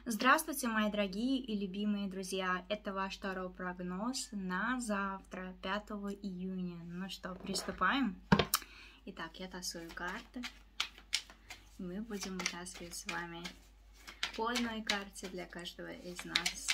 Здравствуйте, мои дорогие и любимые друзья! Это ваш второй прогноз на завтра, 5 июня. Ну что, приступаем? Итак, я тасую карты. Мы будем вытаскивать с вами по одной карте для каждого из нас.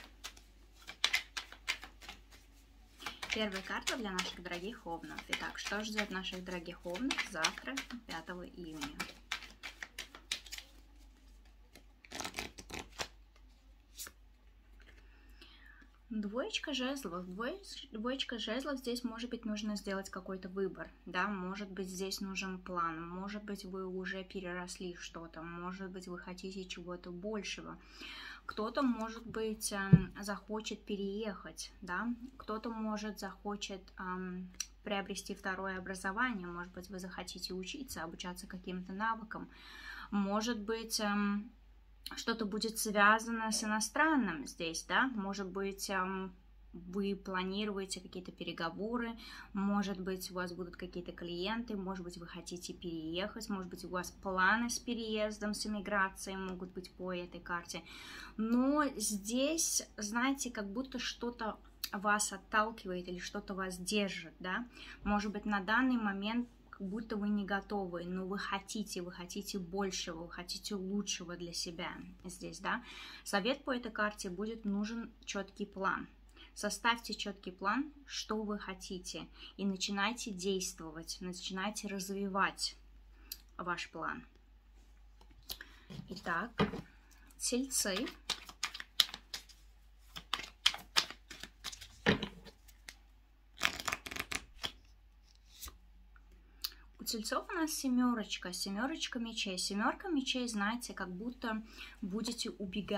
Первая карта для наших дорогих овнов. Итак, что ждет наших дорогих овнов завтра, 5 июня? Двоечка жезлов. Двоечка жезлов, здесь, может быть, нужно сделать какой-то выбор, да, может быть, здесь нужен план, может быть, вы уже переросли что-то, может быть, вы хотите чего-то большего. Кто-то, может быть, захочет переехать, да, кто-то, может, захочет приобрести второе образование, может быть, вы захотите учиться, обучаться каким-то навыкам, может быть, что-то будет связано с иностранным здесь, да, может быть, вы планируете какие-то переговоры, может быть, у вас будут какие-то клиенты, может быть, вы хотите переехать, может быть, у вас планы с переездом, с эмиграцией могут быть по этой карте, но здесь, знаете, как будто что-то вас отталкивает или что-то вас держит, да, может быть, на данный момент будто вы не готовы, но вы хотите большего, вы хотите лучшего для себя здесь, да. Совет по этой карте: будет нужен четкий план. Составьте четкий план, что вы хотите, и начинайте действовать, начинайте развивать ваш план. Итак, тельцы. У тельцов у нас семерочка мечей. Семерка мечей, знаете, как будто будете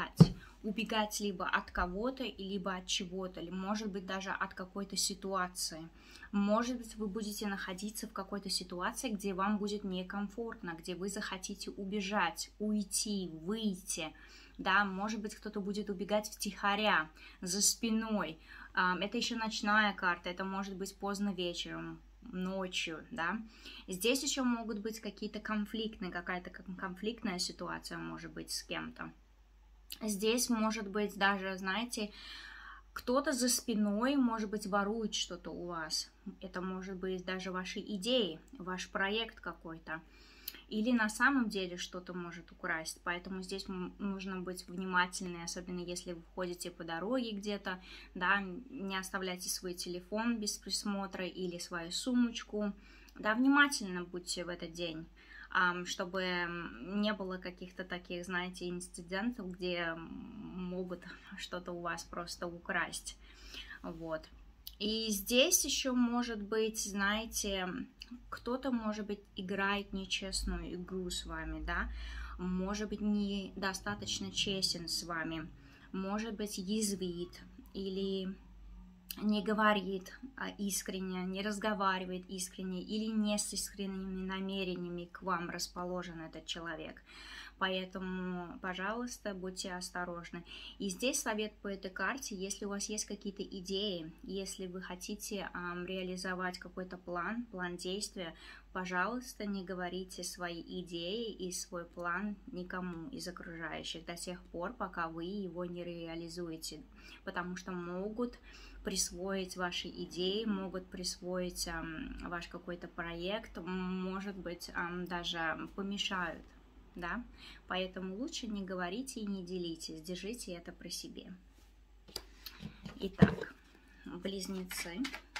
убегать либо от кого-то, либо от чего-то, или, может быть, даже от какой-то ситуации. Может быть, вы будете находиться в какой-то ситуации, где вам будет некомфортно, где вы захотите убежать, уйти, выйти. Да, может быть, кто-то будет убегать втихаря, за спиной. Это еще ночная карта, это может быть поздно вечером, ночью, да. Здесь еще могут быть какие-то какая-то конфликтная ситуация может быть с кем-то. Здесь может быть даже, знаете, кто-то за спиной, может быть, ворует что-то у вас. Это может быть даже ваши идеи, ваш проект какой-то. Или на самом деле что-то может украсть. Поэтому здесь нужно быть внимательны, особенно если вы ходите по дороге где-то, да, не оставляйте свой телефон без присмотра или свою сумочку. Да, внимательно будьте в этот день, чтобы не было каких-то таких, знаете, инцидентов, где могут что-то у вас просто украсть. Вот. И здесь еще может быть, знаете, кто-то, может быть, играет нечестную игру с вами, да, может быть, недостаточно честен с вами, может быть, язвит или не говорит искренне, не разговаривает искренне или не с искренними намерениями к вам расположен этот человек. Поэтому, пожалуйста, будьте осторожны. И здесь совет по этой карте: если у вас есть какие-то идеи, если вы хотите реализовать какой-то план действия, пожалуйста, не говорите свои идеи и свой план никому из окружающих до тех пор, пока вы его не реализуете, потому что могут присвоить ваши идеи, могут присвоить ваш какой-то проект, может быть, даже помешают. Да? Поэтому лучше не говорите и не делитесь, держите это при себе. Итак, близнецы.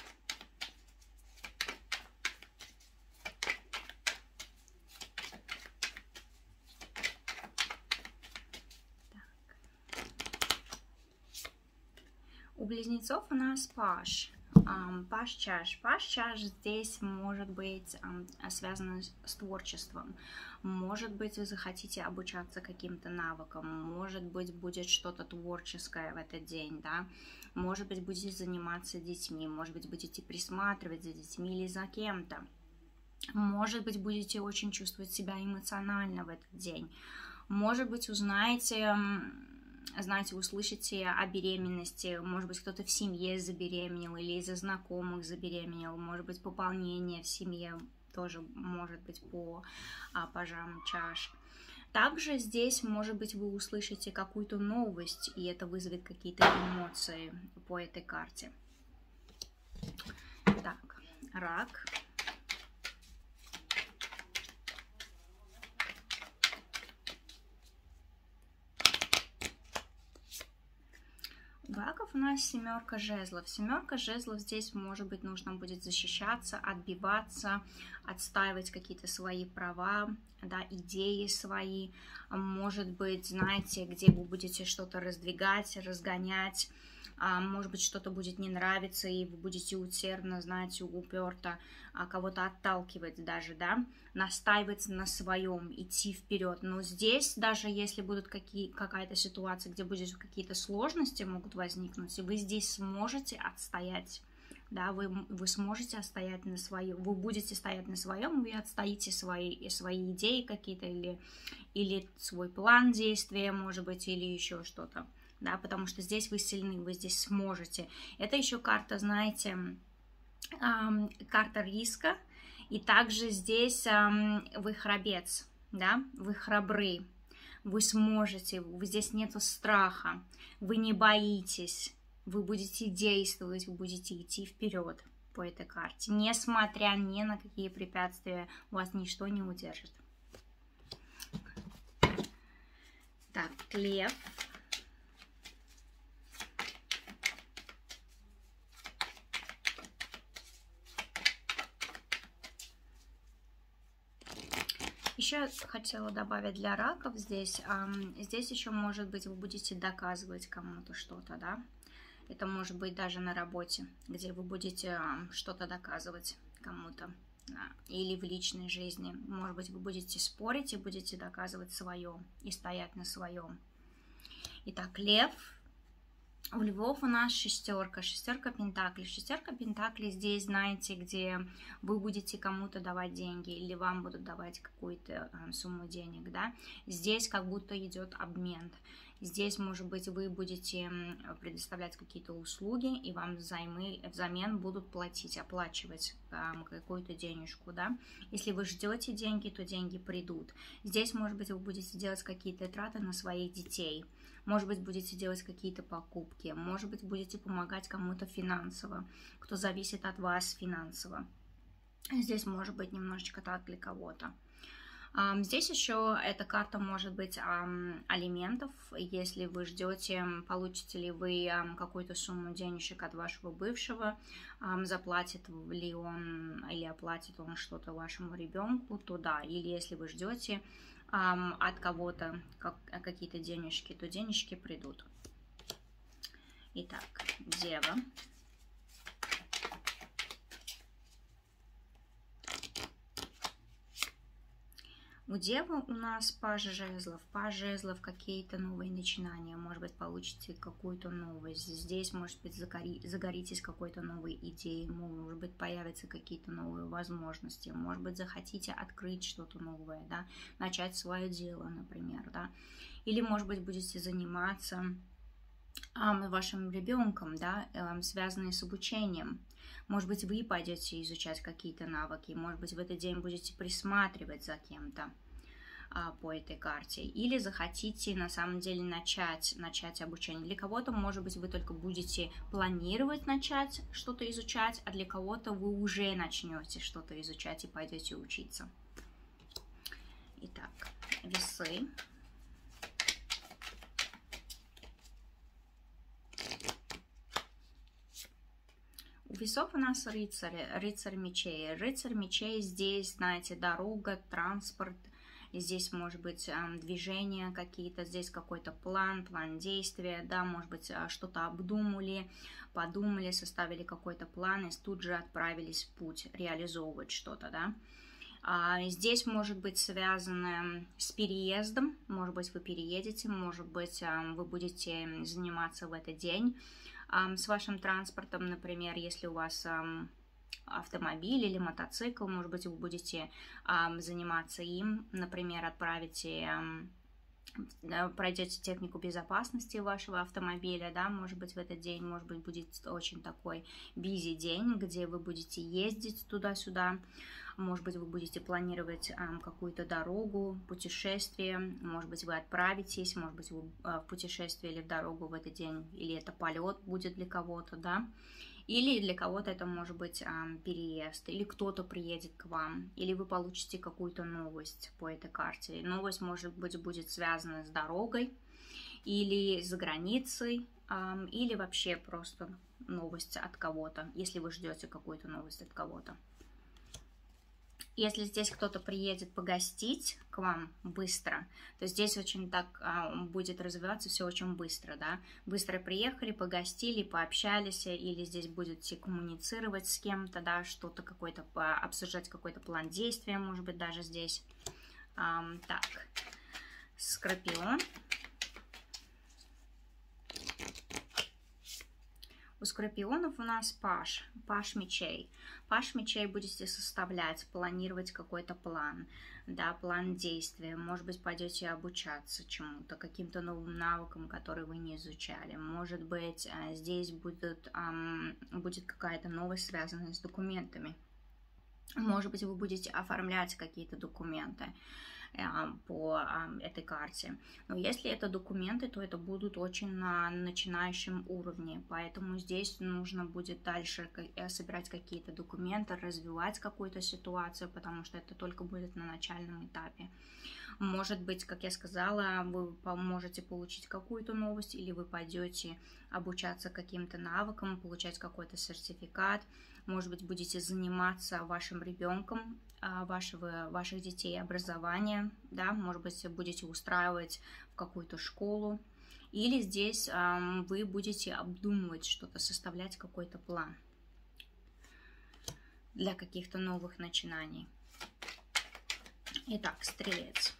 У близнецов у нас паш. Паш чаш. Паш чаш здесь может быть связано с творчеством. Может быть, вы захотите обучаться каким-то навыкам. Может быть, будет что-то творческое в этот день, да. Может быть, будете заниматься детьми. Может быть, будете присматривать за детьми или за кем-то. Может быть, будете очень чувствовать себя эмоционально в этот день. Может быть, узнаете, услышите о беременности, может быть, кто-то в семье забеременел или из-за знакомых забеременел, может быть, пополнение в семье тоже может быть по пажам чаш. Также здесь, может быть, вы услышите какую-то новость, и это вызовет какие-то эмоции по этой карте. Так, рак. У раков у нас семерка жезлов. Семерка жезлов здесь, может быть, нужно будет защищаться, отбиваться, отстаивать какие-то свои права, да, идеи свои. Может быть, знаете, где вы будете что-то раздвигать, разгонять. Может быть, что-то будет не нравиться, и вы будете усердно, знаете, уперто кого-то отталкивать даже, да, настаивать на своем, идти вперед. Но здесь, даже если будут какая-то ситуация, где будут какие-то сложности могут возникнуть, и вы здесь сможете отстоять, да, вы сможете отстоять на своем, вы будете стоять на своем, вы отстоите свои идеи какие-то, или свой план действия, может быть, или еще что-то. Да, потому что здесь вы сильны, вы здесь сможете. Это еще карта, знаете, карта риска. И также здесь вы храбрец, да, вы храбры, вы сможете, здесь нету страха, вы не боитесь, вы будете действовать, вы будете идти вперед по этой карте. Несмотря ни на какие препятствия, вас ничто не удержит. Так, лев. Еще хотела добавить для раков здесь. Здесь еще, может быть, вы будете доказывать кому-то что-то, да. Это может быть даже на работе, где вы будете что-то доказывать кому-то. Да. Или в личной жизни. Может быть, вы будете спорить и будете доказывать свое. И стоять на своем. Итак, лев. У львов у нас шестерка пентаклей. Шестерка пентаклей здесь, знаете, где вы будете кому-то давать деньги или вам будут давать какую-то сумму денег, да. Здесь как будто идет обмен. Здесь, может быть, вы будете предоставлять какие-то услуги, и вам взамен будут оплачивать какую-то денежку, да. Если вы ждете деньги, то деньги придут. Здесь, может быть, вы будете делать какие-то траты на своих детей. Может быть, будете делать какие-то покупки. Может быть, будете помогать кому-то финансово, кто зависит от вас финансово. Здесь может быть немножечко так для кого-то. Здесь еще эта карта может быть алиментов. Если вы ждете, получите ли вы какую-то сумму денежек от вашего бывшего, заплатит ли он или оплатит он что-то вашему ребенку, то да. Или если вы ждете от кого-то какие-то денежки, то денежки придут. Итак, Дева. У Девы у нас паж жезлов. Паж жезлов, какие-то новые начинания. Может быть, получите какую-то новость. Здесь, может быть, загоритесь какой-то новой идеей. Может быть, появятся какие-то новые возможности. Может быть, захотите открыть что-то новое, да, начать свое дело, например, да. Или, может быть, будете заниматься вашим ребенком, да, связанные с обучением. Может быть, вы пойдете изучать какие-то навыки, может быть, в этот день будете присматривать за кем-то по этой карте. Или захотите, на самом деле, начать обучение. Для кого-то, может быть, вы только будете планировать начать что-то изучать, а для кого-то вы уже начнете что-то изучать и пойдете учиться. Итак, весы. У весов у нас рыцарь мечей. Рыцарь мечей здесь, знаете, дорога, транспорт. Здесь может быть движения какие-то, здесь какой-то план действия, да, может быть, что-то обдумали, подумали, составили какой-то план и тут же отправились в путь, реализовывать что-то, да. Здесь может быть связано с переездом, может быть, вы переедете, может быть, вы будете заниматься в этот день с вашим транспортом, например, если у вас автомобиль или мотоцикл, может быть, вы будете заниматься им, например, отправите пройдете технику безопасности вашего автомобиля, да, может быть, в этот день, может быть, будет очень такой busy день, где вы будете ездить туда-сюда, может быть, вы будете планировать какую-то дорогу, путешествие, может быть, вы отправитесь, может быть, вы в путешествие или в дорогу в этот день, или это полет будет для кого-то, да, или для кого-то это может быть переезд, или кто-то приедет к вам, или вы получите какую-то новость по этой карте. Новость, может быть, будет связана с дорогой, или за границей, или вообще просто новость от кого-то, если вы ждете какую-то новость от кого-то. Если здесь кто-то приедет погостить к вам быстро, то здесь очень так будет развиваться все очень быстро, да. Быстро приехали, погостили, пообщались, или здесь будете коммуницировать с кем-то, да, что-то какое-то, обсуждать какой-то план действия, может быть, даже здесь. Так, Скорпион. У скорпионов у нас паш мечей. Паш мечей будете составлять, планировать какой-то план, да, план действия. Может быть, пойдете обучаться чему-то, каким-то новым навыкам, которые вы не изучали. Может быть, здесь будет какая-то новость, связанная с документами. Может быть, вы будете оформлять какие-то документы по этой карте. Но если это документы, то это будут очень на начинающем уровне. Поэтому здесь нужно будет дальше собирать какие-то документы, развивать какую-то ситуацию, потому что это только будет на начальном этапе. Может быть, как я сказала, вы можете получить какую-то новость, или вы пойдете обучаться каким-то навыкам, получать какой-то сертификат. Может быть, будете заниматься вашим ребенком, ваших детей образование, да, может быть, будете устраивать в какую-то школу, или здесь вы будете обдумывать что-то, составлять какой-то план для каких-то новых начинаний. Итак, Стрелец.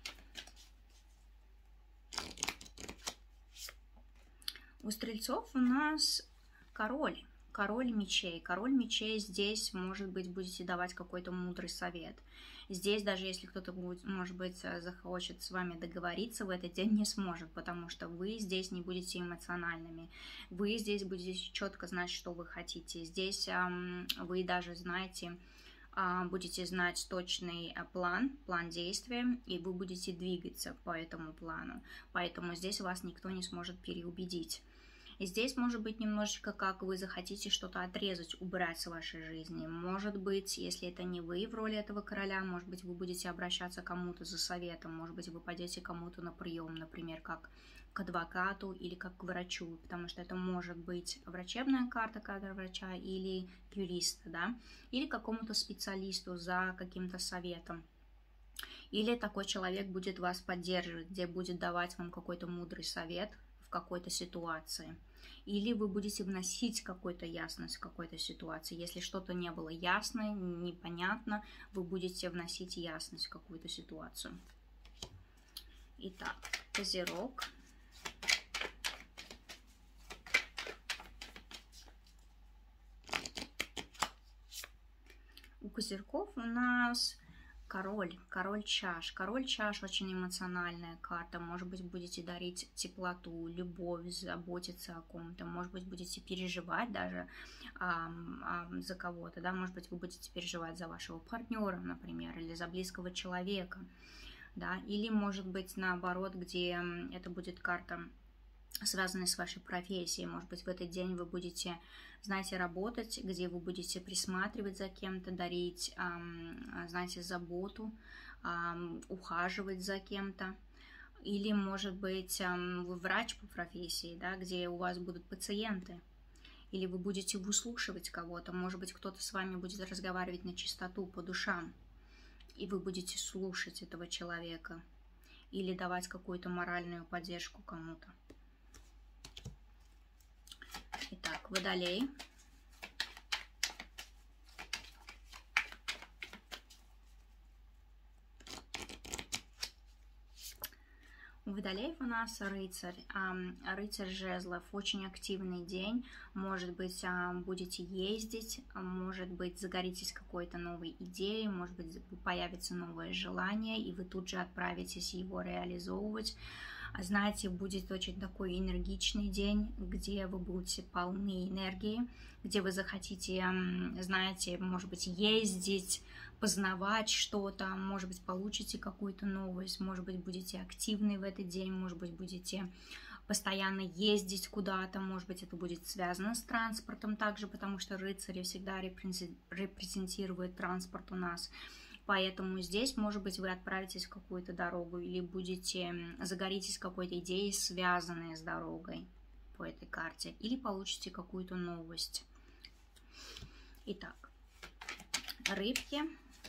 У Стрельцов у нас король мечей. Король мечей здесь, может быть, будете давать какой-то мудрый совет. Здесь, даже если кто-то, может быть, захочет с вами договориться, в этот день не сможет, потому что вы здесь не будете эмоциональными. Вы здесь будете четко знать, что вы хотите. Здесь вы даже будете знать точный план действия, и вы будете двигаться по этому плану. Поэтому здесь вас никто не сможет переубедить. И здесь может быть немножечко, как вы захотите что-то отрезать, убрать с вашей жизни. Может быть, если это не вы в роли этого короля, может быть, вы будете обращаться к кому-то за советом, может быть, вы пойдете кому-то на прием, например, как к адвокату или как к врачу, потому что это может быть врачебная карта врача или юриста, да, или какому-то специалисту за каким-то советом. Или такой человек будет вас поддерживать, где будет давать вам какой-то мудрый совет в какой-то ситуации. Или вы будете вносить какую-то ясность в какой-то ситуации. Если что-то не было ясно, непонятно, вы будете вносить ясность в какую-то ситуацию. Итак, Козерог. У Козерогов у нас король чаш. Король чаш очень эмоциональная карта. Может быть, будете дарить теплоту, любовь, заботиться о ком-то. Может быть, будете переживать даже за кого-то. Да? Может быть, вы будете переживать за вашего партнера, например, или за близкого человека. Да? Или, может быть, наоборот, где это будет карта, связанные с вашей профессией. Может быть, в этот день вы будете, знаете, работать, где вы будете присматривать за кем-то, дарить, знаете, заботу, ухаживать за кем-то. Или, может быть, вы врач по профессии, да, где у вас будут пациенты. Или вы будете выслушивать кого-то. Может быть, кто-то с вами будет разговаривать на чистоту, по душам. И вы будете слушать этого человека. Или давать какую-то моральную поддержку кому-то. Итак, Водолей. У Водолеев у нас рыцарь, рыцарь жезлов, очень активный день, может быть, будете ездить, может быть, загоритесь какой-то новой идеей, может быть, появится новое желание, и вы тут же отправитесь его реализовывать. Знаете, будет очень такой энергичный день, где вы будете полны энергии, где вы захотите, знаете, может быть, ездить, познавать что-то, может быть, получите какую-то новость, может быть, будете активны в этот день, может быть, будете постоянно ездить куда-то, может быть, это будет связано с транспортом также, потому что рыцари всегда репрезентируют транспорт у нас. Поэтому здесь, может быть, вы отправитесь в какую-то дорогу или загоритесь какой-то идеей, связанной с дорогой по этой карте, или получите какую-то новость. Итак, рыбки.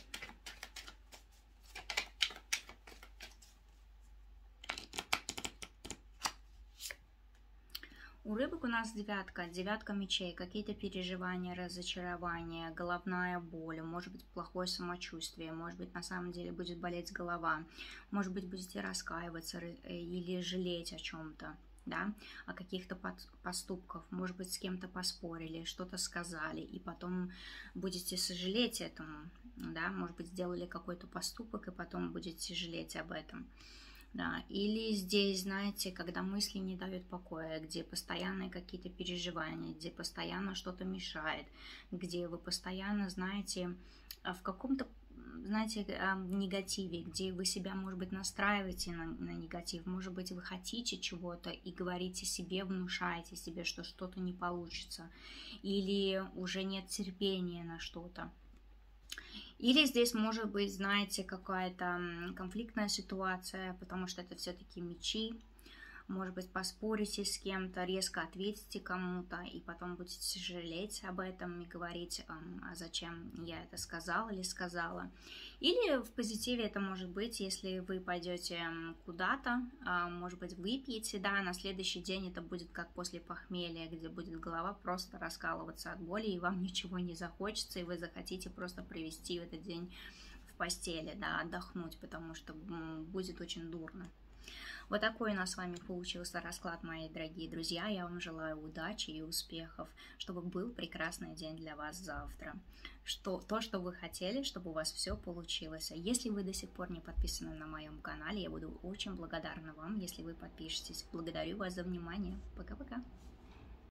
У рыбок у нас девятка мечей, какие-то переживания, разочарования, головная боль, может быть, плохое самочувствие, может быть, на самом деле будет болеть голова, может быть, будете раскаиваться или жалеть о чем-то, да, о каких-то поступках, может быть, с кем-то поспорили, что-то сказали, и потом будете сожалеть этому, да, может быть, сделали какой-то поступок, и потом будете жалеть об этом. Да, или здесь, знаете, когда мысли не дают покоя, где постоянные какие-то переживания, где постоянно что-то мешает, где вы постоянно, знаете, в каком-то, знаете, негативе, где вы себя, может быть, настраиваете на негатив, может быть, вы хотите чего-то и говорите себе, внушаете себе, что что-то не получится, или уже нет терпения на что-то. Или здесь может быть, знаете, какая-то конфликтная ситуация, потому что это все-таки мечи. Может быть, поспорите с кем-то, резко ответите кому-то, и потом будете жалеть об этом и говорить, а зачем я это сказал или сказала. Или в позитиве это может быть, если вы пойдете куда-то, может быть, выпьете, да, на следующий день это будет как после похмелья, где будет голова просто раскалываться от боли, и вам ничего не захочется, и вы захотите просто провести в этот день в постели, да, отдохнуть, потому что будет очень дурно. Вот такой у нас с вами получился расклад, мои дорогие друзья. Я вам желаю удачи и успехов, чтобы был прекрасный день для вас завтра. То, что вы хотели, чтобы у вас все получилось. Если вы до сих пор не подписаны на моем канале, я буду очень благодарна вам, если вы подпишетесь. Благодарю вас за внимание. Пока-пока.